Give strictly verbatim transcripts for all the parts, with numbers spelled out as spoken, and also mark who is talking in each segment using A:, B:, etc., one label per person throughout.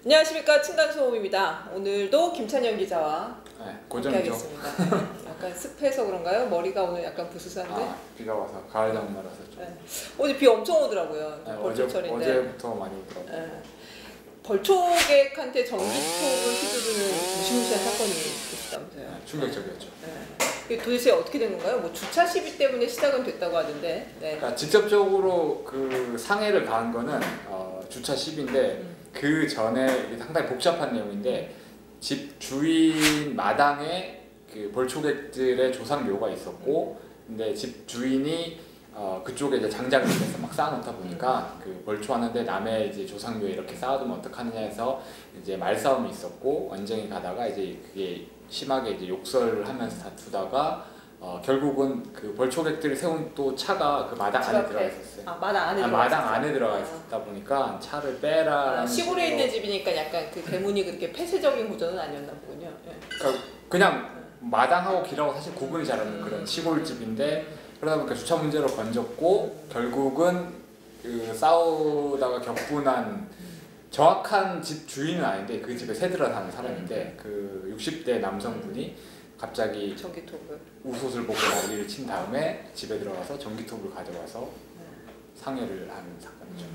A: 안녕하십니까, 층간소음입니다. 오늘도 김찬현 기자와
B: 네,
A: 함께하겠습니다. 약간 습해서 그런가요? 머리가 오늘 약간 부스스한데?
B: 아, 비가 와서 가을 장마라서 좀.
A: 네. 어제 비 엄청 오더라고요.
B: 네,
A: 벌초철인데.
B: 어제, 어제부터 많이 오더라고요.
A: 네. 벌초객한테 전기톱을 휘두르는 무시무시한 사건이 있었다면서요?
B: 네, 충격적이었죠.
A: 네. 이게 도대체 어떻게 된 건가요? 뭐 주차 시비 때문에 시작은 됐다고 하던데. 네.
B: 그러니까 직접적으로 그 상해를 가한 거는 어, 주차 시비인데 음. 그 전에 이게 상당히 복잡한 내용인데 집 주인 마당에 그 벌초객들의 조상묘가 있었고, 근데 집 주인이 어, 그쪽에 이제 장작을 해서 막 쌓아놓다 보니까 그 벌초하는데 남의 이제 조상묘에 이렇게 쌓아두면 어떡하느냐 해서 이제 말싸움이 있었고, 언쟁이 가다가 이제 그게 심하게 이제 욕설을 하면서 다투다가 어, 결국은 그 벌초객들이 세운 또 차가 그 마당 안에 들어가 있었어요.
A: 아, 마당 안에
B: 아,
A: 들어가
B: 마당
A: 있었어요?
B: 안에 들어가 있었다 보니까 차를 빼라.
A: 아, 시골에 있는 집이니까 약간 그 대문이 그렇게 폐쇄적인 구조는 아니었나 보군요. 네.
B: 그러니까 그냥 마당하고 길하고 사실 구분이 잘 안 되는 그런 시골집인데, 그러다 보니까 주차 문제로 번졌고 결국은 그 싸우다가 격분한, 정확한 집 주인은 아닌데 그 집에 새들어 사는 사람인데 그 육십 대 남성분이 갑자기
A: 전기톱을
B: 우솥을 보고 난리를 친 다음에 집에 들어가서 전기톱을 가져와서 상해를 하는 사건이죠.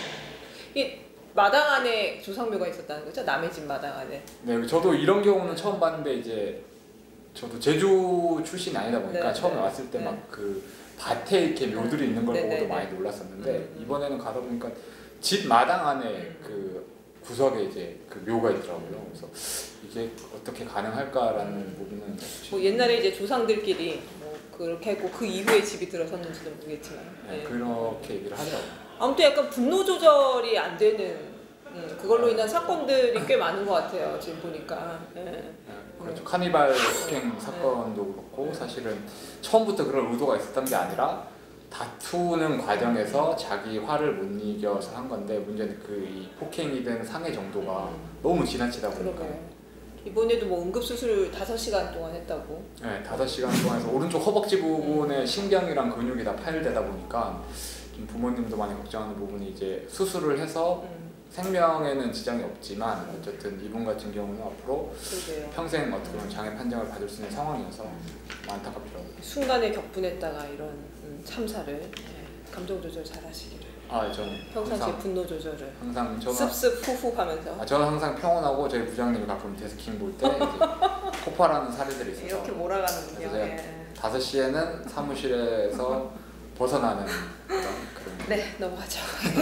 A: 이 마당 안에 조상묘가 있었다는 거죠? 남의 집 마당 안에.
B: 네, 저도 이런 경우는 처음 봤는데, 이제 저도 제주 출신이 아니다 보니까
A: 네,
B: 처음에
A: 네,
B: 왔을 때 막
A: 네.
B: 그 밭에 이렇게 묘들이 있는 걸
A: 네,
B: 보고도
A: 네,
B: 많이
A: 네.
B: 놀랐었는데
A: 음.
B: 이번에는 가다 보니까 집 마당 안에
A: 음.
B: 그 구석에 이제 그 묘가 있더라고요. 그래서 이게 어떻게 가능할까라는
A: 음.
B: 부분은
A: 뭐 옛날에 이제 조상들끼리 뭐 그렇게 했고 그 이후에 집이 들어섰는지도 모르겠지만.
B: 네,
A: 네.
B: 그렇게 얘기를 하더라고요.
A: 아무튼 약간 분노 조절이 안 되는 음, 그걸로 인한 사건들이 꽤 많은 것 같아요. 지금 보니까. 네.
B: 네, 그렇죠. 카니발 폭행 사건도 그렇고 사실은 처음부터 그런 의도가 있었던 게 아니라 다투는 과정에서 자기 화를 못 이겨서 한 건데, 문제는 그 이 폭행이 된 상해 정도가 너무 지나치다 보니까.
A: 그러게요. 이번에도 뭐 응급수술 다섯 시간 동안 했다고.
B: 네, 다섯 시간 동안에서 오른쪽 허벅지 부분에 신경이랑 근육이 다 파열되다 보니까 좀 부모님도 많이 걱정하는 부분이, 이제 수술을 해서
A: 음.
B: 생명에는 지장이 없지만 어쨌든 이분 같은 경우는 앞으로
A: 그러게요.
B: 평생 어떻게 보면 장애 판정을 받을 수 있는 상황이어서 안타깝더라고요.
A: 순간에 격분했다가 이런 음, 참사를 네, 감정 조절 잘 하시기를.
B: 아, 저는
A: 평상시에
B: 항상,
A: 분노 조절을
B: 항상 저는
A: 습습 후후 하면서.
B: 아, 저는 항상 평온하고 저희 부장님이 가끔 데스킹 볼 때 폭발하는 사례들이 있어서
A: 이렇게 몰아가는군요.
B: 그래서
A: 예.
B: 다섯 시에는 사무실에서 벗어나는 그런, 그런
A: 네, 넘어가죠.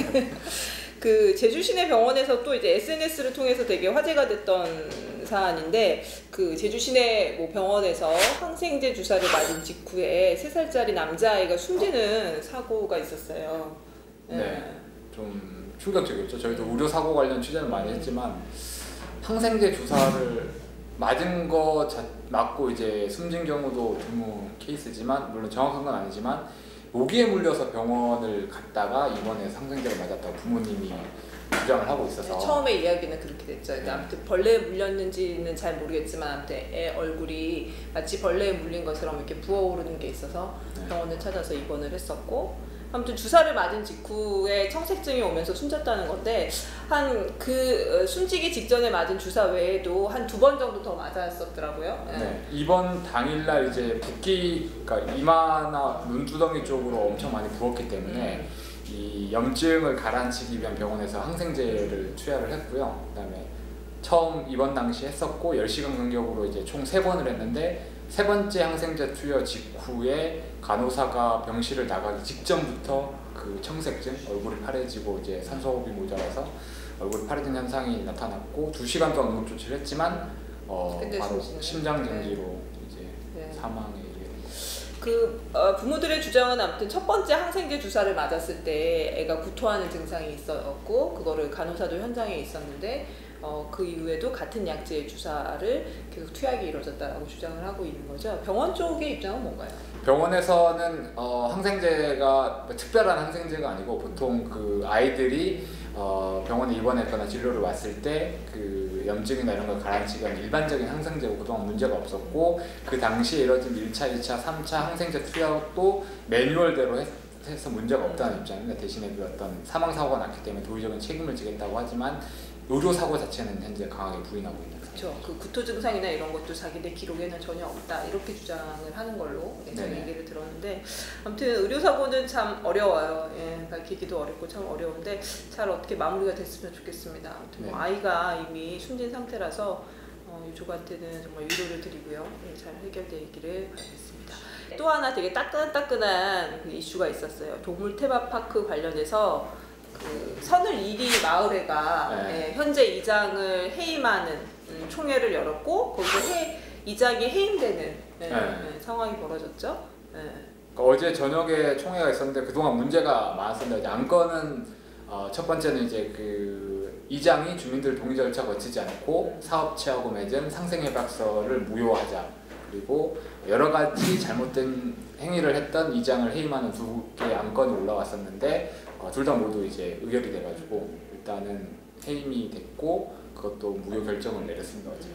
A: 그 제주 시내 병원에서 또 이제 에스엔에스를 통해서 되게 화제가 됐던 사안인데, 그 제주 시내 뭐 병원에서 항생제 주사를 맞은 직후에 세 살짜리 남자아이가 숨지는 사고가 있었어요. 예.
B: 네, 좀 충격적이었죠. 저희도 의료 사고 관련 취재를 많이 했지만 항생제 주사를 맞은 거 자, 맞고 이제 숨진 경우도 드문 케이스지만, 물론 정확한 건 아니지만 모기에 물려서 병원을 갔다가 입원해 항생제를 맞았다고 부모님이 주장을 하고 있어서.
A: 처음에 이야기는 그렇게 됐죠.
B: 네.
A: 아무튼 벌레에 물렸는지는 잘 모르겠지만 아무튼 애 얼굴이 마치 벌레에 물린 것처럼 이렇게 부어오르는 게 있어서
B: 네.
A: 병원을 찾아서 입원을 했었고, 아무튼 주사를 맞은 직후에 청색증이 오면서 숨졌다는 건데, 한 그 숨지기 직전에 맞은 주사 외에도 한 두 번 정도 더 맞았었더라고요. 네.
B: 네, 입원 당일날 이제 붓기, 그러니까 이마나 눈두덩이 쪽으로 엄청 많이 부었기 때문에
A: 음.
B: 이 염증을 가라앉히기 위한 병원에서 항생제를 투여를 했고요. 그다음에 처음 입원 당시 했었고 열 시간 간격으로 이제 총 세 번을 했는데, 세 번째 항생제 투여 직후에 간호사가 병실을 나가기 직전부터 그 청색증, 얼굴이 파래지고 이제 산소호흡이 모자라서 얼굴이 파래진 현상이 나타났고, 두 시간 동안 응급조치를 했지만 어, 바로 심장정지로 네. 이제 네. 사망에 이르게 된 거죠.
A: 그 어, 부모들의 주장은 아무튼 첫 번째 항생제 주사를 맞았을 때 애가 구토하는 증상이 있었고, 그거를 간호사도 현장에 있었는데 어, 그 이후에도 같은 약제의 주사를 계속 투약이 이루어졌다라고 주장을 하고 있는 거죠. 병원 쪽의 입장은 뭔가요?
B: 병원에서는 어, 항생제가 뭐 특별한 항생제가 아니고, 보통 그 아이들이 어, 병원에 입원했거나 진료를 왔을 때 그 염증이나 이런 걸 가라앉히기 위한 일반적인 항생제고 그동안 문제가 없었고, 그 당시에 이뤄진 일 차, 이 차, 삼 차 항생제 투약도 매뉴얼대로 했, 해서 문제가 없다는 입장인데, 대신에 그 어떤 사망사고가 났기 때문에 도의적인 책임을 지겠다고 하지만 의료 사고 자체는 현재 강하게 부인하고 있는 상황이죠.
A: 그렇죠. 그 구토 증상이나 이런 것도 자기네 기록에는 전혀 없다 이렇게 주장을 하는 걸로 예전에
B: 네네.
A: 얘기를 들었는데 아무튼 의료 사고는 참 어려워요. 예, 밝히기도 어렵고 참 어려운데 잘 어떻게 마무리가 됐으면 좋겠습니다. 아무튼 뭐
B: 네.
A: 아이가 이미 숨진 상태라서 어, 유족한테는 정말 위로를 드리고요. 예, 잘 해결되기를 바라겠습니다. 또 하나 되게 따끈따끈한 그 이슈가 있었어요. 동물 테마파크 관련해서 그 선을 이리 마을회가
B: 네.
A: 예, 현재 이장을 해임하는 음, 총회를 열었고 거기서 해, 이장이 해임되는 예,
B: 네.
A: 예, 상황이 벌어졌죠. 예.
B: 그러니까 어제 저녁에 총회가 있었는데 그동안 문제가 많았습니다. 이제 안건은 어, 첫 번째는 이제 그 이장이 주민들 동의 절차 거치지 않고 사업체하고 맺은 상생협약서를 무효하자. 그리고 여러 가지 잘못된 행위를 했던 이장을 해임하는 두 개의 안건이 올라왔었는데 어, 둘 다 모두 이제 의결이 돼가지고 일단은 해임이 됐고 그것도 무효 결정을 내렸습니다. 어제.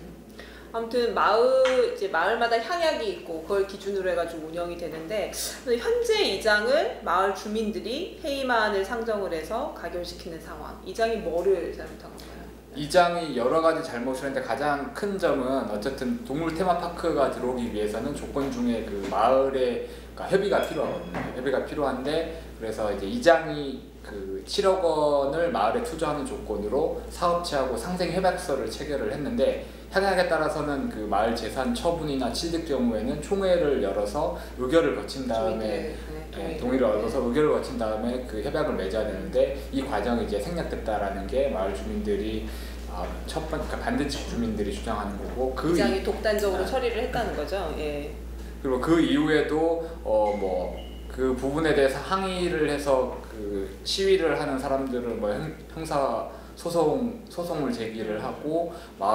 A: 아무튼 마을 이제 마을마다 향약이 있고 그걸 기준으로 해가지고 운영이 되는데 현재 이장을 마을 주민들이 해임안을 상정을 해서 가결시키는 상황. 이장이 뭐를 잘못한 건가요?
B: 이장이 여러 가지 잘못을 했는데 가장 큰 점은 어쨌든 동물 테마파크가 들어오기 위해서는 조건 중에 그 마을의 그러니까 협의가 필요하거든요. 협의가 필요한데 그래서 이제 이장이 그 칠억 원을 마을에 투자하는 조건으로 사업체하고 상생 협약서를 체결을 했는데 향약에 따라서는 그 마을 재산 처분이나 취득 경우에는 총회를 열어서 의결을 거친 다음에
A: 네,
B: 네, 동의를 얻어서 의결을 거친 다음에 그 협약을 맺어야 되는데 이 과정이 이제 생략됐다라는 게 마을 주민들이 아, 첫 번, 그러니까 반대측 주민들이 주장하는 거고 그
A: 이장이
B: 이,
A: 독단적으로
B: 아,
A: 처리를 했다는 거죠. 예.
B: 그리고 그 이후에도 어 뭐 그 부분에 대해서 항의를 해서 그 시위를 하는 사람들을 뭐 형, 형사 소송 소송을 제기를 하고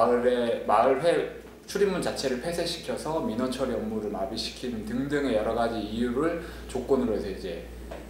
B: 마을의 마을회 출입문 자체를 폐쇄시켜서 민원 처리 업무를 마비시키는 등등의 여러 가지 이유를 조건으로 해서 이제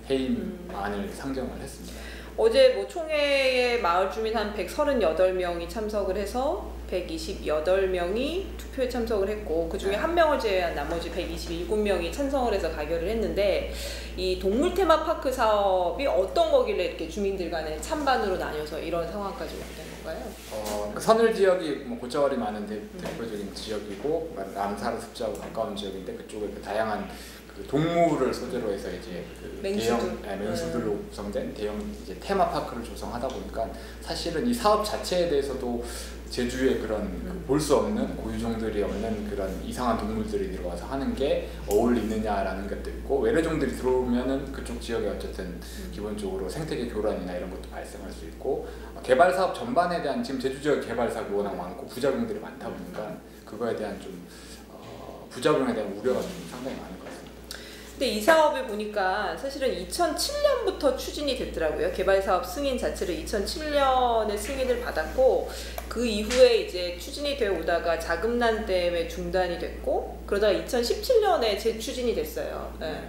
B: 해임안을 음. 상정을 했습니다.
A: 어제 뭐 총회에 마을 주민 한 백삼십팔 명이 참석을 해서 백이십팔 명이 투표에 참석을 했고 그 중에 한 명을 제외한 나머지 백이십칠 명이 찬성을 해서 가결을 했는데 이 동물 테마파크 사업이 어떤 거길래 이렇게 주민들 간에 찬반으로 나뉘어서 이런 상황까지 왔던 건가요?
B: 어, 그 선을 지역이 뭐 고자월이 많은 대, 대표적인 지역이고 남사르 습지하고 가까운 지역인데 그쪽에 그 다양한 그 동물을 소재로 해서 이제 그
A: 맹수들.
B: 대형 네, 맹수들로 음. 구성된 대형 이제 테마파크를 조성하다 보니까 사실은 이 사업 자체에 대해서도 제주에 그런 음. 그 볼 수 없는 고유종들이 없는 그런 이상한 동물들이 들어와서 하는 게 어울리느냐라는 것도 있고 외래종들이 들어오면은 그쪽 지역에 어쨌든 음. 기본적으로 생태계 교란이나 이런 것도 발생할 수 있고 개발 사업 전반에 대한 지금 제주 지역 개발 사업이 워낙 많고 부작용들이 많다 보니까 그거에 대한 좀 어, 부작용에 대한 우려가 좀 상당히 많은 것 같습니다.
A: 근데 이 사업을 보니까 사실은 이천칠 년부터 추진이 됐더라고요. 개발 사업 승인 자체를 이천칠 년에 승인을 받았고 그 이후에 이제 추진이 되어 오다가 자금난 때문에 중단이 됐고 그러다가 이천십칠 년에 재추진이 됐어요. 네.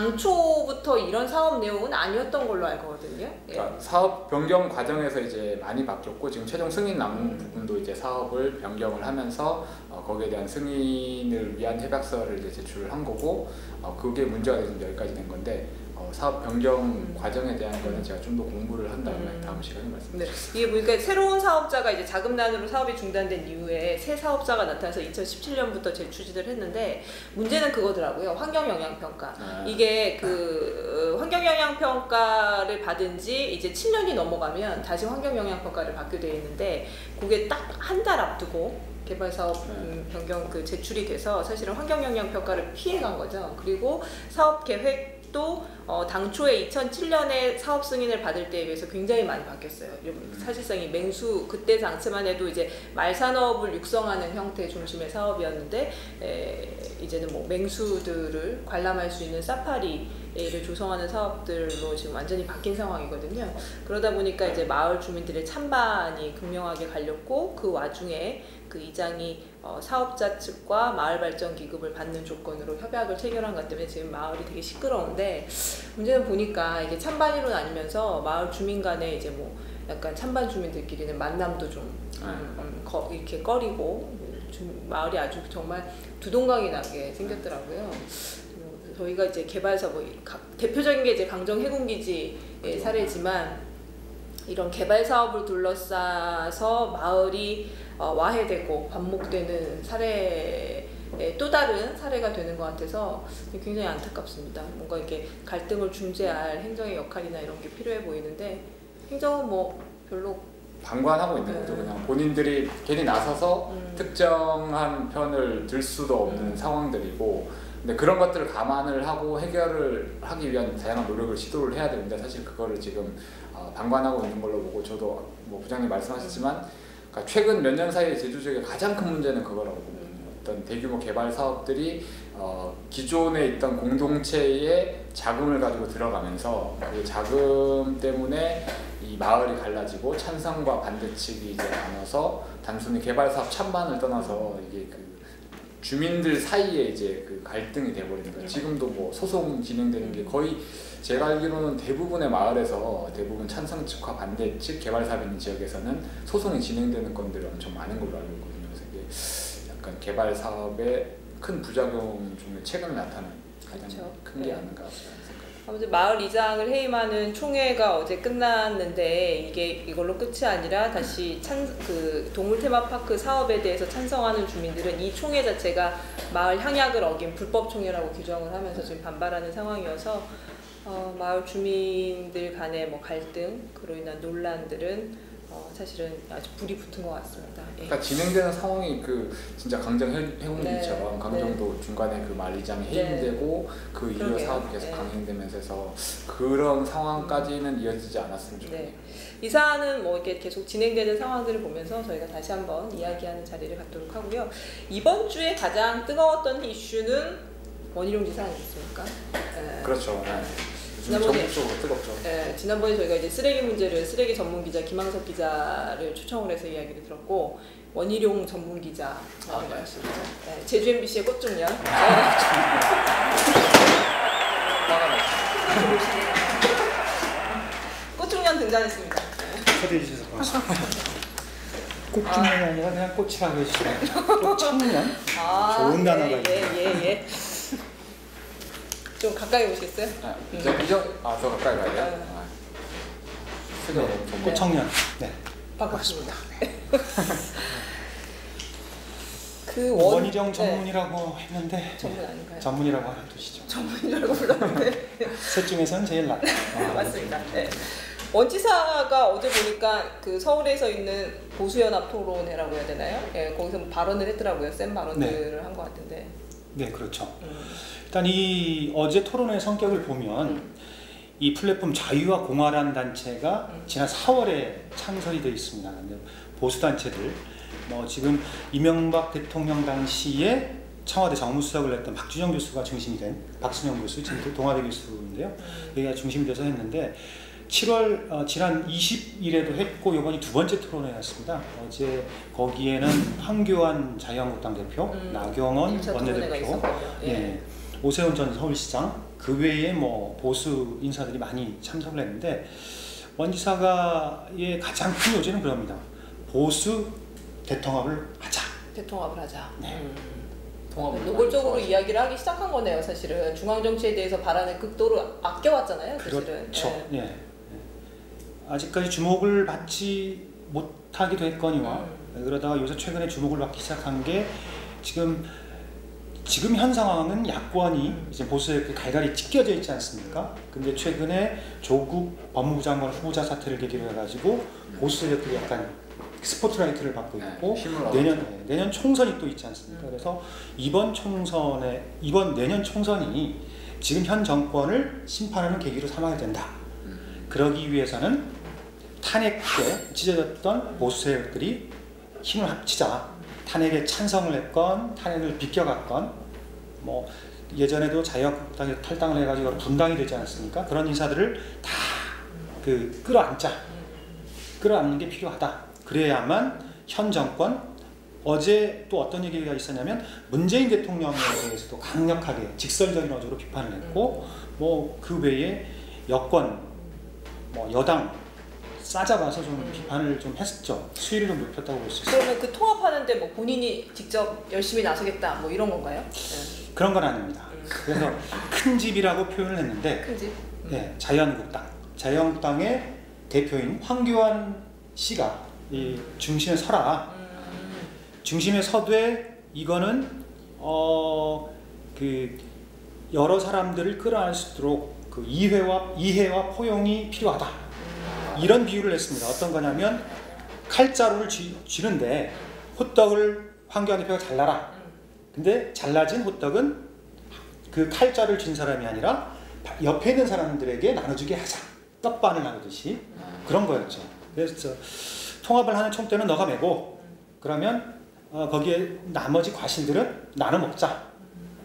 A: 당초부터 이런 사업 내용은 아니었던 걸로 알거든요.
B: 그러니까 예. 사업 변경 과정에서 이제 많이 바뀌었고 지금 최종 승인 남은 음. 부분도 이제 사업을 변경을 하면서 어, 거기에 대한 승인을 위한 협약서를 이제 제출을 한 거고 어, 그게 문제가 돼서 여기까지 된 건데 어, 사업 변경 음. 과정에 대한 거는 제가 좀 더 공부를 한 다음에 음. 다음 시간에 말씀드리겠습니다.
A: 네. 이게 보니까 새로운 사업자가 이제 자금난으로 사업이 중단된 이후에 새 사업자가 나타나서 이천십칠 년부터 재추진을 했는데 문제는 그거더라고요. 환경영향평가. 아. 이게 그 어, 환경영향평가를 받은 지 이제 칠 년이 넘어가면 다시 환경영향평가를 받게 돼 있는데 그게 딱 한 달 앞두고 개발 사업 음, 변경 그 제출이 돼서 사실은 환경영향 평가를 피해간 거죠. 그리고 사업 계획도 어, 당초에 이천칠 년에 사업 승인을 받을 때에 비해서 굉장히 많이 바뀌었어요. 사실상 이 맹수 그때 당시만 해도 이제 말산업을 육성하는 형태 중심의 사업이었는데 에, 이제는 뭐 맹수들을 관람할 수 있는 사파리를 조성하는 사업들로 지금 완전히 바뀐 상황이거든요. 그러다 보니까 이제 마을 주민들의 찬반이 극명하게 갈렸고 그 와중에 그 이장이 어, 사업자 측과 마을발전기금을 받는 조건으로 협약을 체결한 것 때문에 지금 마을이 되게 시끄러운데 문제는 보니까 이게 찬반이로 나뉘면서 마을 주민 간에 이제 뭐 약간 찬반 주민들끼리는 만남도 좀 음, 음, 거, 이렇게 꺼리고 좀 마을이 아주 정말 두동강이 나게 생겼더라고요. 저희가 이제 개발사 뭐 대표적인 게 이제 강정 해군기지의 사례지만 이런 개발 사업을 둘러싸서 마을이 어, 와해되고 반목되는 사례의 또 다른 사례가 되는 것 같아서 굉장히 안타깝습니다. 뭔가 이렇게 갈등을 중재할 행정의 역할이나 이런 게 필요해 보이는데 행정은 뭐 별로
B: 방관하고 있는 거죠.
A: 네.
B: 그냥 본인들이 괜히 나서서
A: 음.
B: 특정한 편을 들 수도 없는
A: 음.
B: 상황들이고, 근데 그런 것들을 감안을 하고 해결을 하기 위한 다양한 노력을 시도를 해야 되는데 사실 그거를 지금 어, 방관하고 있는 걸로 보고, 저도 뭐 부장님 말씀하셨지만 그러니까 최근 몇 년 사이에 제주 지역의 가장 큰 문제는 그거라고 봅니다. 어떤 대규모 개발 사업들이 어, 기존에 있던 공동체의 자금을 가지고 들어가면서 그 자금 때문에 이 마을이 갈라지고 찬성과 반대 측이 이제 나눠서 단순히 개발 사업 찬반을 떠나서 이게 그 주민들 사이에 이제 그 갈등이 돼버리는 거예요. 지금도 뭐 소송 진행되는 게 거의 제가 알기로는 대부분의 마을에서 대부분 찬성 측과 반대 측 개발 사업 있는 지역에서는 소송이 진행되는 건들이 엄청 많은 걸로 알고 있거든요. 그래서 이게 약간 개발 사업의 큰 부작용 중에 최근에 나타난 가장
A: 그렇죠.
B: 큰 게
A: 네.
B: 아닌가 생각합니다.
A: 아무튼 마을 이장을 해임하는 총회가 어제 끝났는데 이게 이걸로 끝이 아니라 다시 찬, 그 동물 테마파크 사업에 대해서 찬성하는 주민들은 이 총회 자체가 마을 향약을 어긴 불법 총회라고 규정을 하면서 지금 반발하는 상황이어서 어, 마을 주민들 간의 뭐 갈등, 그로 인한 논란들은 어, 사실은 아주 불이 붙은 것 같습니다. 예.
B: 그러니까 진행되는 상황이 그 진짜 강정 해운기처럼
A: 네,
B: 강정도
A: 네.
B: 중간에 그 마을이장이
A: 네.
B: 해임되고 그 이후
A: 그러게요.
B: 사업이 계속
A: 네.
B: 강행되면서 해서 그런 상황까지는 이어지지 않았으면 좋겠네요.
A: 네. 이 사안은 뭐 이렇게 계속 진행되는 상황들을 보면서 저희가 다시 한번 이야기하는 자리를 갖도록 하고요. 이번 주에 가장 뜨거웠던 이슈는 원희룡 지사 아니겠습니까? 에,
B: 그렇죠. 네. 요즘
A: 지난번에-
B: 전국적으로 뜨겁죠.
A: 에, 지난번에 저희가 이제 쓰레기 문제를 쓰레기 전문 기자 김항석 기자를 초청을 해서 이야기를 들었고 원희룡 전문 기자라고
B: 아, 네.
A: 하시죠. 네, 제주 엠비씨의 꽃중년.
B: 화가 났어요.
A: 꽃중년 등장했습니다.
C: 초대해 주셔서 고맙습니다. 꽃중년이 아니라 그냥 꽃이라고 해주시면 꽃청년?
A: 아,
C: 좋은 단어가
A: 예,
C: 있네요.
A: 예, 예, 예. 좀 가까이 오시겠어요?
B: 네. 이제 이제 아더 가까이 가야 돼요.
A: 네.
B: 아. 색이 너무 좋네.
C: 꽃청년. 네.
A: 반갑습니다. 그 원,
C: 원희룡
A: 네.
C: 전문이라고 했는데
A: 전문 아닌가요?
C: 전문이라고 알아두시죠.
A: 전문인 줄 알고 불렀는데
C: 셋 중에서는 제일 낫.
A: 맞습니다. 네. 원지사가 어제 보니까 그 서울에서 있는 보수연합 토론회라고 해야 되나요? 예, 거기서 뭐 발언을 했더라고요. 센 발언들을 한 것 같은데.
C: 네, 그렇죠.
A: 음.
C: 일단 이 어제 토론회 성격을 보면
A: 음.
C: 이 플랫폼 자유와 공화란 단체가
A: 음.
C: 지난 사월에 창설이 되어 있습니다. 근데 보수 단체들, 뭐 지금 이명박 대통령 당시에 청와대 정무수석을 했던 박준영 교수가 중심이 된 박순영 교수, 지금 동아대 교수인데요. 여기가 중심이 돼서 했는데 칠월 어, 지난 이십 일에도 했고 이번이 두 번째 토론회였습니다. 어제 거기에는 황교안 자유한국당 대표,
A: 음.
C: 나경원
A: 일 차 토론회가
C: 원내대표,
A: 있었군요. 예.
C: 예, 오세훈 전 서울시장, 그 외에 뭐 보수 인사들이 많이 참석을 했는데 원지사가의 가장 큰 요지는 그럽니다. 보수 대통합을 하자.
A: 대통합을 하자.
C: 네.
A: 음.
B: 통합을
A: 노골적으로
B: 많이
A: 이야기를 하기 시작한 거네요. 사실은 중앙정치에 대해서 발언을 극도로 아껴왔잖아요. 사실은.
C: 그렇죠.
A: 예.
C: 예. 예. 아직까지 주목을 받지 못하기도 했거니와
A: 음.
C: 그러다가 요새 최근에 주목을 받기 시작한 게 지금 지금 현 상황은 야권이 이제 보수에 갈갈이 찢겨져 있지 않습니까? 근데 최근에 조국 법무부 장관 후보자 사태를 계기로 해가지고 보수 세력들이 약간 스포트라이트를 받고 있고
B: 네, 힘을
C: 내년 네, 내년 총선이 또 있지 않습니까?
A: 음.
C: 그래서 이번 총선에 이번 내년 총선이 지금 현 정권을 심판하는 계기로 삼아야 된다.
B: 음.
C: 그러기 위해서는 탄핵 때 찢어졌던 보수 세력들이 힘을 합치자. 탄핵에 찬성을 했건 탄핵을 비껴갔건 뭐 예전에도 자유한국당에서 탈당을 해가지고 분당이 되지 않았습니까? 그런 인사들을 다 그 끌어안자. 끌어안는 게 필요하다. 그래야만 현 정권, 어제 또 어떤 얘기가 있었냐면 문재인 대통령에 대해서도 강력하게 직설적인 어조로 비판을 했고 뭐 그 외에 여권, 뭐 여당 싸잡아서 좀
A: 음.
C: 비판을 좀 했었죠. 수위를 좀 높였다고 볼 수 있어요.
A: 그러면 그 통합하는데 뭐 본인이 직접 열심히 나서겠다 뭐 이런 건가요? 네.
C: 그런 건 아닙니다.
A: 음.
C: 그래서 큰 집이라고 표현을 했는데
A: 큰지. 음.
C: 네, 자유한국당, 자유한국당의 대표인 황교안 씨가 이 중심에 서라.
A: 음.
C: 중심에 서되 이거는 어 그 여러 사람들을 끌어안을 수 있도록 그 이해와 이해와 포용이 필요하다. 이런 비유를 했습니다. 어떤 거냐면 칼자루를 쥐, 쥐는데 호떡을 황교안 대표가 잘라라. 근데 잘라진 호떡은 그 칼자루를 쥔 사람이 아니라 옆에 있는 사람들에게 나눠주게 하자. 떡반을 나누듯이 그런 거였죠. 그래서 통합을 하는 총대는 너가 메고 그러면 어, 거기에 나머지 과실들은 나눠 먹자.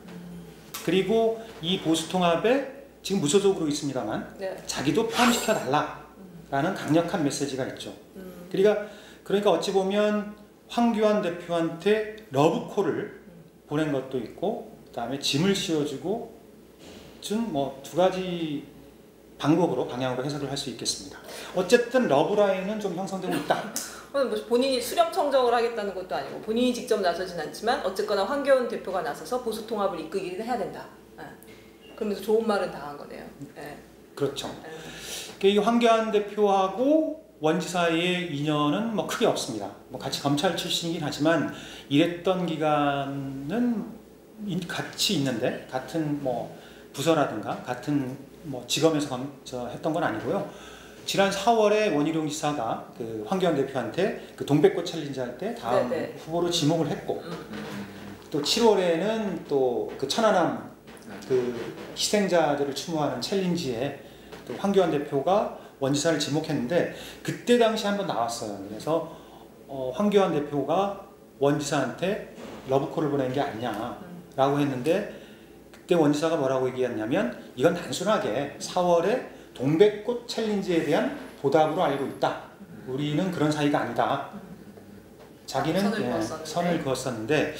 C: 그리고 이 보수 통합에 지금 무소속으로 있습니다만
A: 네.
C: 자기도 포함시켜 달라라는 강력한 메시지가 있죠.
A: 음.
C: 그러니까 그러니까 어찌 보면 황교안 대표한테 러브콜을 보낸 것도 있고 그다음에 짐을 씌워주고 준 뭐 두 가지 방법으로 방향으로 해석을 할 수 있겠습니다. 어쨌든 러브라인은 좀 형성되고 있다.
A: 뭐 본인이 수렴 청정을 하겠다는 것도 아니고 본인이 직접 나서진 않지만 어쨌거나 황교안 대표가 나서서 보수 통합을 이끌기는 해야 된다. 네. 그러면서 좋은 말은 다 한 거네요. 네.
C: 그렇죠.
A: 네.
C: 이 황교안 대표하고 원지사의 인연은 뭐 크게 없습니다. 뭐 같이 검찰 출신이긴 하지만 일했던 기간은 같이 있는데 같은 뭐 부서라든가 같은 뭐 직업에서 검, 저, 했던 건 아니고요. 지난 사월에 원희룡 지사가 그 황교안 대표한테 그 동백꽃 챌린지 할 때 다음
A: 네네.
C: 후보로 지목을 했고
A: 음, 음.
C: 또 칠월에는 또 그 천안함 그 희생자들을 추모하는 챌린지에 또 황교안 대표가 원지사를 지목했는데 그때 당시 한번 나왔어요. 그래서 어, 황교안 대표가 원지사한테 러브콜을 보낸 게 아니냐라고 했는데 그때 원지사가 뭐라고 얘기했냐면 이건 단순하게 사월에 동백꽃 챌린지에 대한 보답으로 알고 있다. 우리는 그런 사이가 아니다. 자기는
A: 선을
C: 예,
A: 그었었는데.
C: 선을 그었었는데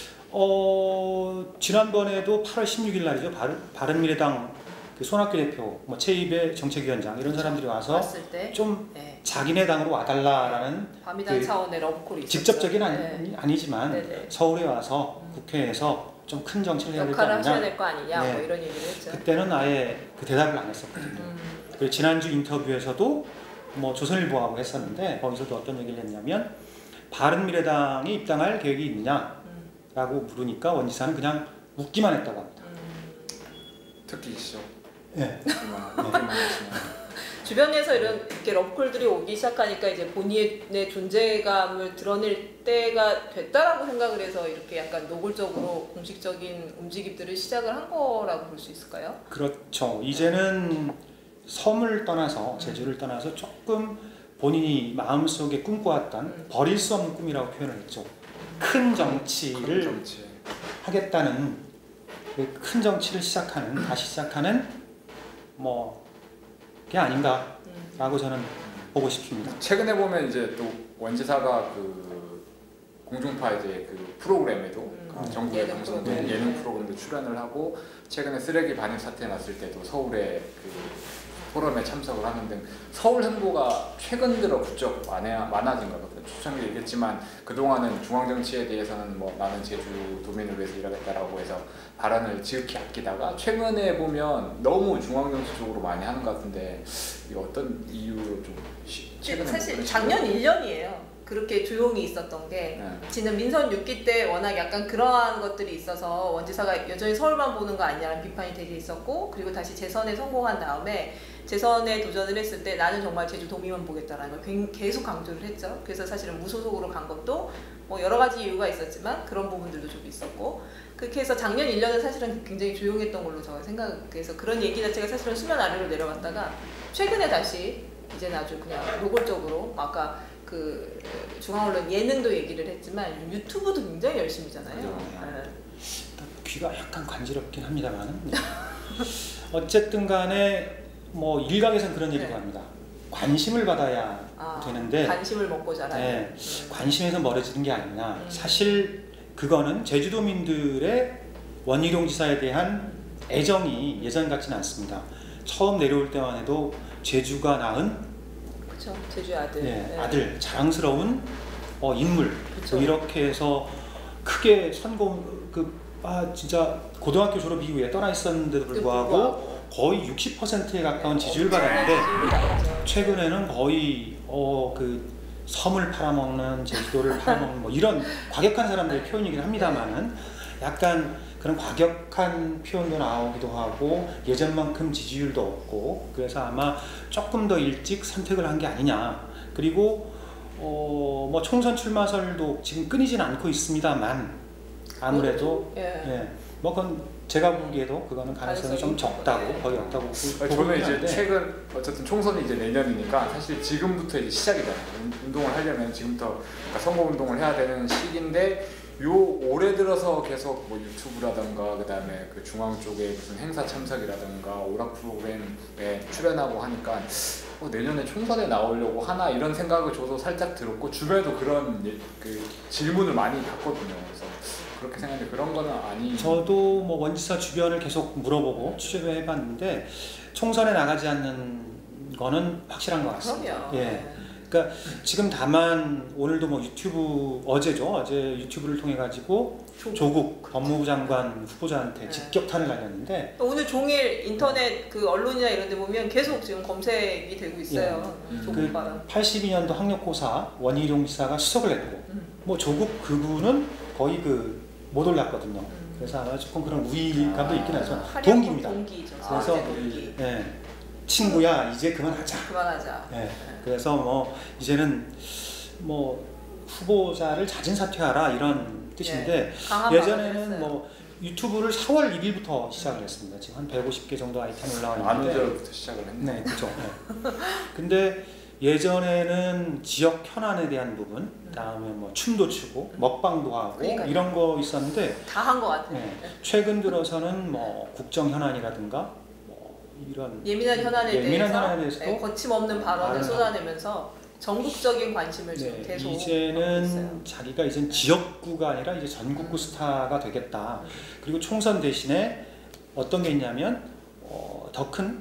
C: 어, 지난번에도 팔월 십육일 날이죠. 바른, 바른미래당 그 손학규 대표, 뭐 최입의 정책위원장 이런 사람들이 와서
A: 왔을 때
C: 좀
A: 네.
C: 자기네 당으로 와달라라는
A: 밤이단
C: 그
A: 차원의 러브콜이 있었죠.
C: 직접적인 아니,
A: 네.
C: 아니지만
A: 네네.
C: 서울에 와서
A: 음.
C: 국회에서 좀 큰 정치를 해야 되지
A: 역할을 하셔야
C: 않느냐.
A: 될 거 아니냐
C: 네.
A: 뭐 이런 얘기를 했죠.
C: 그때는 아예 그 대답을 안 했었거든요.
A: 음.
C: 그리고 지난주 인터뷰에서도 뭐 조선일보하고 했었는데 거기서도 어떤 얘기를 했냐면 바른미래당이 입당할 계획이 있느냐라고
A: 음.
C: 물으니까 원지사는 그냥 묻기만 했다고 합니다.
A: 음.
B: 특기시죠.
C: 네.
B: 묻기만 하시면.
A: 주변에서 이런 이렇게 러브콜들이 오기 시작하니까 이제 본인의 존재감을 드러낼 때가 됐다라고 생각을 해서 이렇게 약간 노골적으로 공식적인 움직임들을 시작을 한 거라고 볼 수 있을까요?
C: 그렇죠. 이제는 섬을 떠나서 제주를 떠나서 조금 본인이 마음속에 꿈꿔왔던
A: 음.
C: 버릴 수 없는 꿈이라고 표현을 했죠. 큰 정치를
B: 정치.
C: 하겠다는 그 큰 정치를 시작하는 다시 시작하는 뭐 그게 아닌가라고 저는 보고 싶습니다.
B: 최근에 보면 이제 또 원지사가 그 공중파 이제 그 프로그램에도
A: 음.
B: 그 전국의
A: 예능
B: 방송국
A: 프로그램.
B: 예능 프로그램도 출연을 하고 최근에 쓰레기 반입 사태 났을 때도 서울에 그 포럼에 참석을 하는 등 서울 행보가 최근 들어 부쩍 많아, 많아진 거거든요. 초창기 얘기했지만 그동안은 중앙정치에 대해서는 뭐 나는 제주 도민을 위해서 일하겠다라고 해서 발언을 지극히 아끼다가 최근에 보면 너무 중앙정치 쪽으로 많이 하는 것 같은데 이게 어떤 이유로 좀 시- 최근에
A: 사실
B: 뭐
A: 작년 일 년이에요. 그렇게 조용히 있었던 게
B: 네.
A: 지난 민선 육 기 때 워낙 약간 그러한 것들이 있어서 원지사가 여전히 서울만 보는 거 아니냐는 비판이 되게 있었고 그리고 다시 재선에 성공한 다음에 재선에 도전을 했을 때 나는 정말 제주 도민만 보겠다라는 걸 계속 강조를 했죠. 그래서 사실은 무소속으로 간 것도 뭐 여러 가지 이유가 있었지만 그런 부분들도 좀 있었고 그렇게 해서 작년 일 년은 사실은 굉장히 조용했던 걸로 저는 생각해서 그런 얘기 자체가 사실은 수면 아래로 내려갔다가 최근에 다시 이제는 아주 그냥 노골적으로 아까 그 중앙언론 예능도 얘기를 했지만 유튜브도 굉장히 열심히잖아요. 네.
C: 귀가 약간 간지럽긴 합니다만 어쨌든 간에 뭐 일각에서는 그런 얘기도
A: 네.
C: 합니다. 관심을 받아야
A: 아,
C: 되는데
A: 관심을 먹고 자라는.
C: 네,
A: 음.
C: 관심에서 멀어지는 게 아니냐.
A: 음.
C: 사실 그거는 제주도민들의 원희룡 지사에 대한 애정이 예전 같지는 않습니다. 처음 내려올 때만 해도 제주가 낳은
A: 그렇죠. 제주의 아들.
C: 네,
A: 네.
C: 아들, 자랑스러운 어, 인물.
A: 그쵸.
C: 뭐 이렇게 해서 크게 선공 그 아 진짜 고등학교 졸업 이후에 떠나 있었는데도 불구하고 거의 육십 퍼센트에 가까운 지지율 받았는데 최근에는 거의 어, 그 섬을 팔아먹는 제주도를 팔아먹는 뭐 이런 과격한 사람들의 표현이긴 합니다만은 약간 그런 과격한 표현도 나오기도 하고 예전만큼 지지율도 없고 그래서 아마 조금 더 일찍 선택을 한 게 아니냐. 그리고 어, 뭐 총선 출마설도 지금 끊이진 않고 있습니다만 아무래도
A: 예.
C: 예, 뭐 그건 제가 보기에도 그거는 가능성이 좀 적다고 거의 없다고 보고
B: 저는 이제
C: 있는데
B: 최근 어쨌든 총선이 이제 내년이니까 사실 지금부터 이제 시작이잖아요. 운동을 하려면 지금부터 그러니까 선거 운동을 해야 되는 시기인데 요 올해 들어서 계속 뭐 유튜브라던가 그다음에 그 중앙 쪽에 무슨 행사 참석이라던가 오락 프로그램에 출연하고 하니까 어, 내년에 총선에 나오려고 하나 이런 생각을 저도 살짝 들었고 주변에도 그런 예, 그 질문을 많이 받거든요. 그래서 그렇게 생각하는데 그런 거는 아니.
C: 저도 뭐 원지사 주변을 계속 물어보고 취재를 해봤는데 총선에 나가지 않는 거는 확실한 것 같습니다.
A: 그럼요.
C: 예. 그러니까 지금 다만 오늘도 뭐 유튜브 어제죠. 어제 유튜브를 통해 가지고 조국, 조국 법무부 장관 후보자한테
A: 네.
C: 직격탄을 날렸는데
A: 오늘 종일 인터넷 그 언론이나 이런 데 보면 계속 지금 검색이 되고 있어요.
B: 예.
A: 조국
C: 그
A: 발언.
C: 팔십이 년도 학력고사 원희룡 지사가 수석을 했고
A: 음.
C: 뭐 조국 그분은 거의 그 못 올랐거든요.
A: 음.
C: 그래서 아마 조금 그런 우위감도
B: 아,
C: 있긴 하지만
A: 활약
C: 동기입니다.
A: 동기죠.
B: 아,
C: 그래서
A: 동기.
C: 예, 친구야 이제 그만하자.
A: 그만하자.
C: 예, 그래서 뭐 이제는 뭐 후보자를 자진 사퇴하라 이런 뜻인데
A: 강한
C: 예전에는
A: 발언을 했어요.
C: 뭐 유튜브를 사월 일일부터 시작을 했습니다. 지금 한 백오십 개 정도 아이템 올라와 있는데
B: 만우절부터 시작을 했네.
C: 네, 그렇죠. 네. 근데 예전에는 지역 현안에 대한 부분, 그다음에 뭐 춤도 추고 먹방도 하고
A: 그러니까요.
C: 이런 거 있었는데
A: 다 한 것 같아요.
C: 네, 최근 들어서는 뭐 국정 현안이라든가 뭐 이런
A: 예민한 현안에
C: 예민한
A: 대해서
C: 현안에 대해서도
A: 네, 거침없는 발언을
C: 발언을
A: 쏟아내면서 전국적인 관심을 지금
C: 네,
A: 계속 받고
C: 이제는
A: 있어요.
C: 자기가 이제 지역구가 아니라 이제 전국구 스타가 되겠다. 그리고 총선 대신에 어떤 게 있냐면 어, 더 큰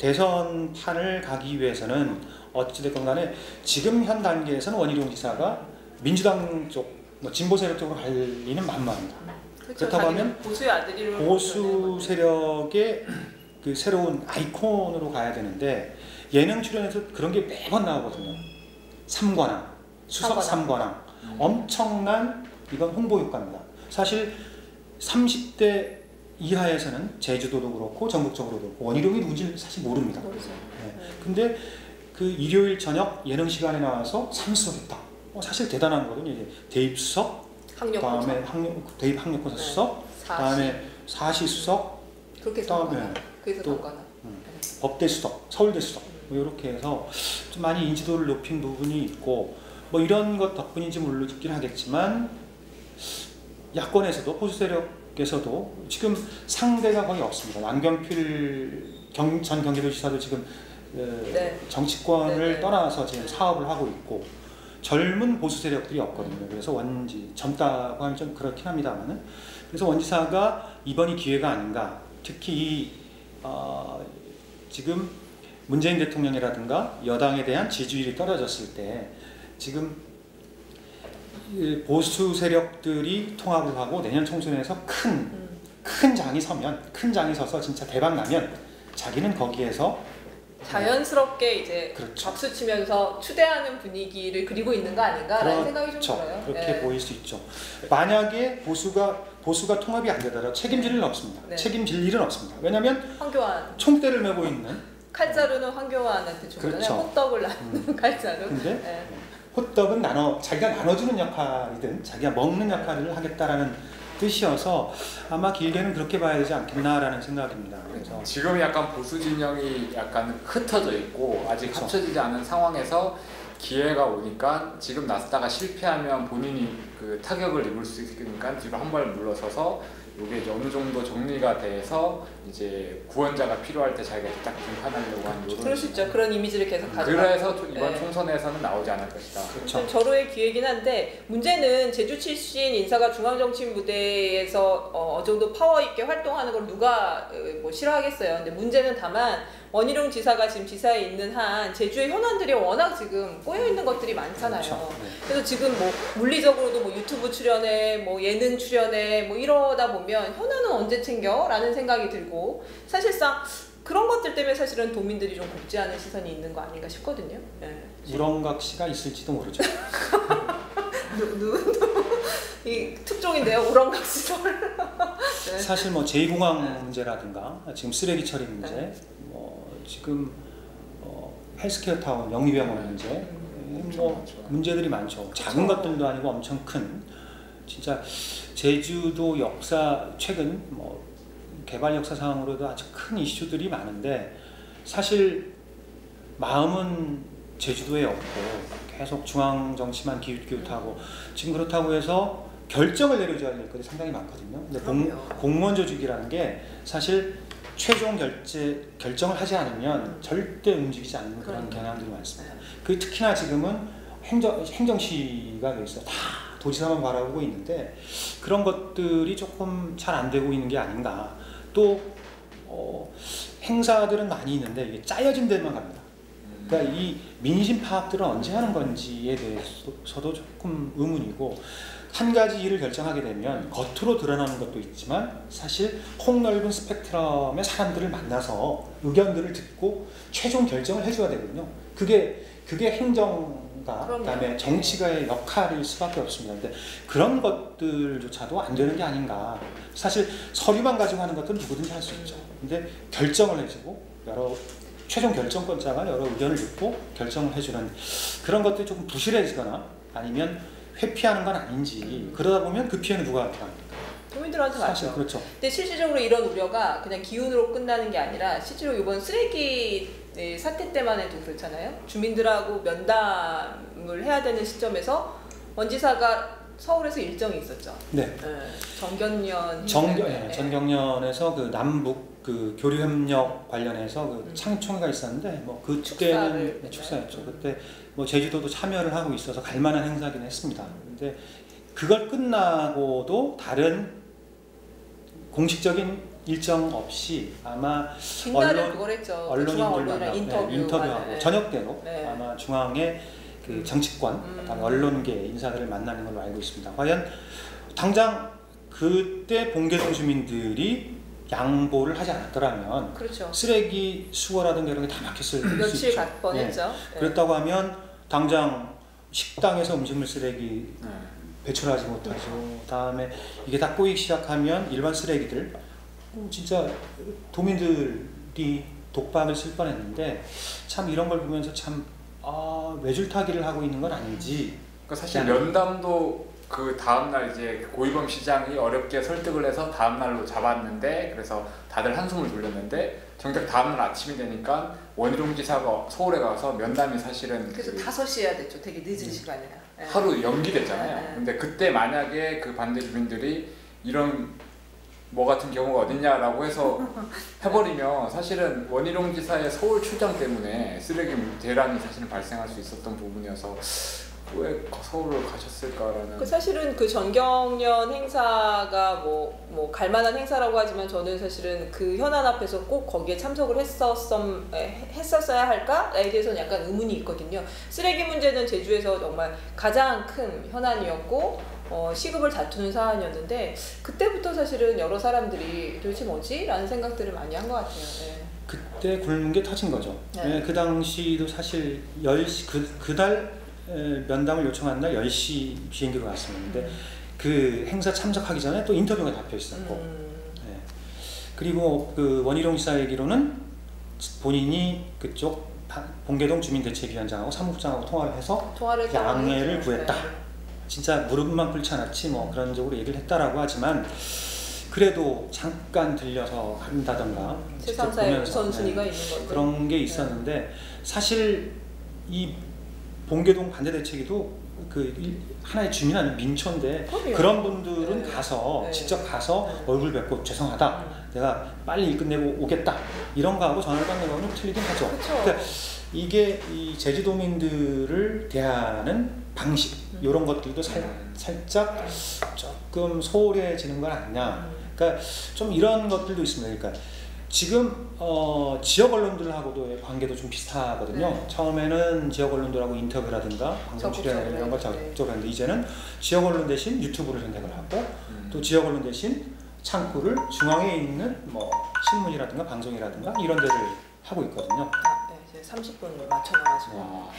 C: 대선판을 가기 위해서는 어찌됐건 간에 지금 현 단계에서는 원희룡 지사가 민주당 쪽, 뭐 진보 세력 쪽으로 갈 리는 만무합니다.
A: 그렇죠.
C: 그렇다고
A: 자기는
C: 하면
A: 보수의 아들이로
C: 보수 세력의 그 새로운 아이콘으로 가야 되는데 예능 출연에서 그런 게 매번 나오거든요. 삼관왕, 수석 삼관왕,
B: 음.
C: 엄청난 이건 홍보 효과입니다. 사실 삼십 대 이하에서는 제주도도 그렇고 전국적으로도 그렇고 원희룡이 누군지 사실 모릅니다.
A: 모르죠.
C: 네. 근데 그 일요일 저녁 예능 시간에 나와서 삼수석했다. 어, 사실 대단한 거거든요. 이제 대입 수석,
A: 학력고사.
C: 그다음에 학력, 대입 학력고사
A: 네.
C: 수석, 그다음에 사시 수석,
A: 그렇게
C: 그다음에
A: 상관아. 그래서
C: 또
A: 상관아.
C: 음, 법대 수석, 서울대 수석 뭐 이렇게 해서 좀 많이 인지도를 높인 부분이 있고 뭐 이런 것 덕분인지 모르긴 하겠지만 야권에서도 보수 세력에서도 지금 상대가 거의 없습니다. 왕경필 경, 전 경기도지사도 지금 그
A: 네.
C: 정치권을
A: 네, 네.
C: 떠나서 지금 사업을 하고 있고 젊은 보수 세력들이 없거든요. 그래서 원지 젊다고 하면 좀 그렇긴 합니다만은 그래서 원지사가 이번이 기회가 아닌가. 특히 이, 어, 지금 문재인 대통령이라든가 여당에 대한 지지율이 떨어졌을 때 지금 보수 세력들이 통합을 하고 내년 총선에서 큰,
A: 음.
C: 큰 장이 서면, 큰 장이 서서 진짜 대박 나면 자기는 거기에서
A: 자연스럽게 이제
C: 그렇죠.
A: 박수 치면서 추대하는 분위기를 그리고 있는 거 아닌가라는 생각이 좀
C: 그렇죠.
A: 들어요.
C: 그렇게
A: 네.
C: 보일 수 있죠. 만약에 보수가 보수가 통합이 안 되더라도 책임질 일은 없습니다.
A: 네.
C: 책임질 일은 없습니다. 왜냐하면
A: 황교안
C: 총대를 메고 있는
A: 칼자루는 황교안한테 주잖아요.
C: 그렇죠.
A: 호떡을 나누는
C: 음.
A: 칼자루.
C: 근데
A: 네.
C: 호떡은 나눠 자기가 나눠주는 역할이든 자기가 먹는 역할을 하겠다라는 뜻이어서 아마 길게는 그렇게 봐야 되지 않겠나라는 생각입니다. 그래서
B: 지금 약간 보수 진영이 약간 흩어져 있고 아직
C: 그렇죠.
B: 합쳐지지 않은 상황에서 기회가 오니까 지금 나섰다가 실패하면 본인이 그 타격을 입을 수 있으니까 뒤로 한 발 물러서서 이게 이제 어느 정도 정리가 돼서 이제 구원자가 필요할 때 자기가 딱 등판하려고 하는 요런
A: 그럴 수 있죠. 그런 이미지를 계속 가지고.
B: 그래서 이번
A: 네.
B: 총선에서는 나오지 않을 것이다.
C: 그렇죠.
A: 좀 절호의 기회긴 한데 문제는 제주 출신 인사가 중앙정치 무대에서 어, 어느 정도 파워 있게 활동하는 걸 누가 어, 뭐 싫어하겠어요. 근데 문제는 다만 원희룡 지사가 지금 지사에 있는 한 제주의 현안들이 워낙 지금 꼬여 있는 것들이 많잖아요.
C: 그렇죠. 네.
A: 그래서 지금 뭐 물리적으로도 뭐 유튜브 출연에 뭐 예능 출연에 뭐 이러다 보면 현안은 언제 챙겨? 라는 생각이 들고 사실상 그런 것들 때문에 사실은 도민들이 좀 곱지 않은 시선이 있는 거 아닌가 싶거든요. 네.
C: 우렁각 씨가 있을지도 모르죠.
A: 누, 누, 누, 이 특종인데요, 우렁각 시설. 네.
C: 사실 뭐 제이 공항 문제라든가 지금 쓰레기 처리 문제,
A: 네.
C: 뭐 지금 어, 헬스케어 타운 영리병원 문제, 음, 뭐 문제들이 많죠. 작은
A: 그렇죠.
C: 것들도 아니고 엄청 큰. 진짜 제주도 역사 최근 뭐 개발 역사상으로도 아주 큰 이슈들이 많은데 사실 마음은 제주도에 없고 계속 중앙 정치만 기웃기웃하고 지금 그렇다고 해서 결정을 내려줘야 될 것이 상당히 많거든요. 근데 공, 공무원 조직이라는 게 사실 최종 결제, 결정을 하지 않으면
A: 음.
C: 절대 움직이지 않는 그런
A: 그러니까.
C: 경향들이 많습니다. 그 특히나 지금은 행정, 행정시가 돼 있어요. 다 도지사만 바라보고 있는데 그런 것들이 조금 잘 안 되고 있는 게 아닌가. 또 어, 행사들은 많이 있는데 이게 짜여진 데만 갑니다. 그러니까 이 민심 파악들은 언제 하는 건지에 대해서도 조금 의문이고 한 가지 일을 결정하게 되면 겉으로 드러나는 것도 있지만 사실 폭넓은 스펙트럼의 사람들을 만나서 의견들을 듣고 최종 결정을 해줘야 되거든요. 그게 그게 행정가
A: 그럼요.
C: 그다음에 정치가의 역할일 수밖에 없습니다. 근데 그런 것들조차도 안 되는 게 아닌가. 사실 서류만 가지고 하는 것들은 누구든지 할 수 있죠. 근데 결정을 해주고 여러 최종 결정권자가 여러 의견을 듣고 결정을 해주는 그런 것들이 조금 부실해지거나 아니면 회피하는 건 아닌지 그러다 보면 그 피해는 누구한테 갑니까?
A: 도민들한테
C: 사실
A: 맞죠.
C: 그렇죠.
A: 근데 실질적으로 이런 우려가 그냥 기운으로 끝나는 게 아니라 실제로 이번 쓰레기 사태 때만 해도 그렇잖아요. 주민들하고 면담을 해야 되는 시점에서 원지사가 서울에서 일정이 있었죠.
C: 네.
A: 네. 정경련
C: 정경
A: 네.
C: 네. 전경련에서 그 남북 그 교류 협력 관련해서 그
A: 음.
C: 창총회가 있었는데 뭐 그
A: 축사를,
C: 그때는 네, 축사였죠. 그때 뭐 제주도도 참여를 하고 있어서 갈만한 행사긴 했습니다. 근데 그걸 끝나고도 다른 공식적인 일정 없이 아마
A: 뒷날을
C: 언론-
A: 그걸 했죠. 그
C: 언론인들
A: 중앙 언론이랑
C: 만나고
A: 인터뷰
C: 네, 인터뷰하고
A: 네.
C: 저녁때로
A: 네.
C: 아마 중앙의 그
A: 음.
C: 정치권,
A: 음.
C: 그다음에 언론계 인사들을 만나는 걸로 알고 있습니다. 과연 당장 그때 봉계동 주민들이 양보를 하지 않았더라면
A: 그렇죠.
C: 쓰레기 수거라든가 이런 게 다 막혔을 수
A: 며칠
C: 있죠.
A: 갈 뻔했죠. 네.
C: 그렇다고 하면 당장 식당에서 음식물 쓰레기
B: 네.
C: 배출하지 못하죠. 다음에 이게 다 꼬이기 시작하면 일반 쓰레기들 진짜 도민들이 독박을 쓸 뻔했는데 참 이런 걸 보면서 참 아, 외줄타기를 하고 있는 건 아닌지.
B: 그러니까 사실 면담도 그 다음날 이제 고이범 시장이 어렵게 설득을 해서 다음날로 잡았는데 그래서 다들 한숨을 돌렸는데 정작 다음날 아침이 되니까 원희룡 지사가 서울에 가서 면담이 사실은
A: 그래서
B: 그
A: 다섯 시 해야 됐죠. 되게 늦은 시간이라. 네.
B: 하루 연기됐잖아요.
A: 네.
B: 근데 그때 만약에 그 반대 주민들이 이런 뭐 같은 경우가 어딨냐라고 해서 해버리면 사실은 원희룡 지사의 서울 출장 때문에 쓰레기 대란이 사실은 발생할 수 있었던 부분이어서 왜 서울을 가셨을까라는.
A: 그 사실은 그 전경련 행사가 뭐 뭐 갈만한 행사라고 하지만 저는 사실은 그 현안 앞에서 꼭 거기에 참석을 했었음 했었어야 할까에 대해서는 약간 의문이 있거든요. 쓰레기 문제는 제주에서 정말 가장 큰 현안이었고 어, 시급을 다투는 사안이었는데 그때부터 사실은 여러 사람들이 도대체 뭐지? 라는 생각들을 많이 한 것 같아요. 네.
C: 그때 굶는 게 터진 거죠.
A: 네.
C: 네, 그 당시도 사실 열 시 그 그달 면담을 요청한 날 열 시 비행기로 갔었는데
A: 음.
C: 그 행사 참석하기 전에 또 인터뷰가 잡혀 있었고
A: 음.
C: 네. 그리고 그 원희룡 지사 얘기로는 본인이 그쪽 봉계동 주민대책위원장하고 사무국장하고 통화를 해서
A: 통화를
C: 양해를
A: 했죠.
C: 구했다.
A: 네.
C: 진짜 무릎만 꿇지 않았지 뭐 그런 쪽으로 얘기를 했다라고 하지만 그래도 잠깐 들려서 한다던가
A: 세상사의 우선순위가
C: 네,
A: 있는 건데
C: 그런 게 있었는데 사실 이 봉계동 반대대책위도 그 하나의 주민 아닌 민초인데
A: 그럼요.
C: 그런 분들은
A: 네.
C: 가서
A: 네.
C: 직접 가서
A: 네.
C: 얼굴 뵙고 죄송하다
A: 음.
C: 내가 빨리 일 끝내고 오겠다 이런 거하고 전화를 받는 거는 틀리긴 하죠.
A: 그쵸.
C: 그러니까 이게 이 제주도민들을 대하는 방식
A: 음.
C: 이런 것들도 살, 살짝 조금 소홀해지는 건 아니냐. 그러니까 좀 이런 것들도 있습니다. 그러니까 지금 어, 지역 언론들하고도 관계도 좀 비슷하거든요.
A: 네.
C: 처음에는 지역 언론들하고 인터뷰라든가 방송 출연 이런 걸
A: 적극적으로
C: 적극적으로 했는데 이제는 지역 언론 대신 유튜브를 선택을 하고
B: 음.
C: 또 지역 언론 대신 창구를 중앙에 있는 뭐 신문이라든가 방송이라든가 이런 데를 하고 있거든요.
A: 아, 네, 이제 삼십 분 맞춰 놔가지고
B: 와,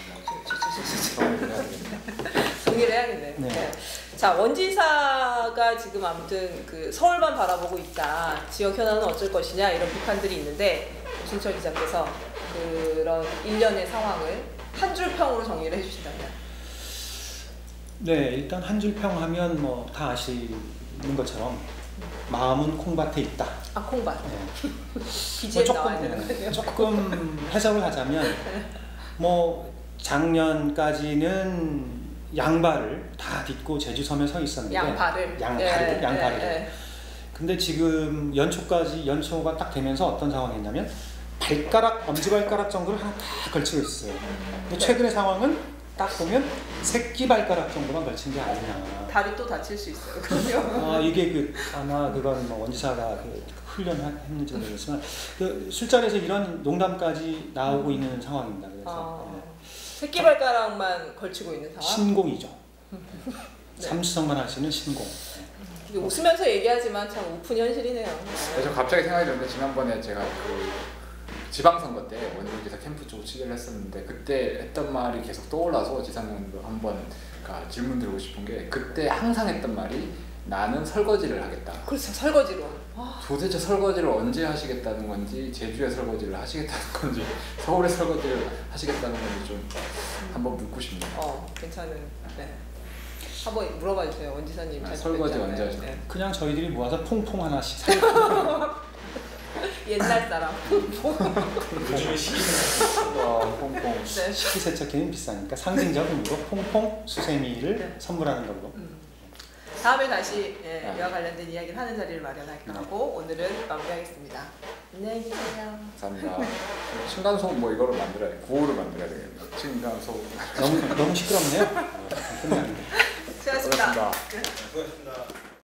A: 정리를 해야겠네.
C: 네.
A: 네. 자, 원지사가 지금 아무튼 그 서울만 바라보고 있다. 지역 현안은 어쩔 것이냐 이런 비판들이 있는데 오순철 기자께서 그런 일련의 상황을 한 줄 평으로 정리를 해주신다면.
C: 네, 일단 한 줄 평 하면 뭐 다 아시는 것처럼 마음은 콩밭에 있다.
A: 아, 콩밭.
C: 네.
A: 비지엠
C: 뭐
A: 나와야
C: 조금,
A: 되는 거예요.
C: 조금 해석을 하자면 뭐 작년까지는 양발을 다 딛고 제주섬에 서 있었는데
A: 양발을.
C: 양발을
A: 예,
C: 양발을.
A: 예, 예.
C: 근데 지금 연초까지 연초가 딱 되면서 어떤 상황이었냐면 발가락 엄지발가락 정도를 하나 다 걸치고 있어요. 근데 최근의 상황은 딱 보면 새끼 발가락 정도만 걸친 게 아니냐.
A: 다리 또 다칠 수 있어요. 그러면.
C: 아 이게 그 아마 그건 뭐 원지사가 그 훈련했는지 모르겠지만 그 술자리에서 이런 농담까지 나오고 있는 상황입니다. 그래서
A: 아,
C: 네.
A: 새끼 발가락만 걸치고 있는 상황.
C: 신공이죠.
A: 네.
C: 삼수성만 하시는 신공.
A: 이게 웃으면서 얘기하지만 참 우픈 현실이네요.
B: 네, 저 갑자기 생각이 드는데 지난번에 제가 그 지방선거 때 원주기사 캠프 쪽 취재를 했었는데 그때 했던 말이 계속 떠올라서 지상님도 한번 그러니까 질문 드리고 싶은 게 그때 항상 했던 말이 나는 설거지를 하겠다.
A: 그렇죠, 설거지로. 아,
B: 도대체 설거지를 언제 하시겠다는 건지 제주에 설거지를 하시겠다는 건지 서울에 설거지를 하시겠다는 건지 좀 한번 묻고 싶네요.
A: 어, 괜찮은. 네. 한번 물어봐 주세요, 원지사님.
B: 아,
A: 잘
B: 설거지
A: 답변
B: 언제
A: 네.
B: 하시나요?
A: 네.
C: 그냥 저희들이 모아서 퐁퐁 하나씩 사.
A: 옛날 사람.
D: 요즘에 시기는
B: 어, 퐁퐁.
A: 네.
C: 식기세척기는 비싸니까 상징적인 의미로 퐁퐁 수세미를
A: 네.
C: 선물하는 걸로.
A: 음. 다음에 다시 예,
B: 네.
A: 이와 관련된 이야기를 하는 자리를 마련할까
C: 네.
A: 하고 오늘은 마무리하겠습니다. 안녕히 계세요.
B: 감사합니다. 층간소음 뭐 이거를 만들어야 돼. 구호를 만들어야 되겠네요. 층간소음.
C: 너무 너무 시끄럽네요. 끝나는데.
A: 수고하셨습니다.
B: 고맙습니다.
D: 수고하셨습니다.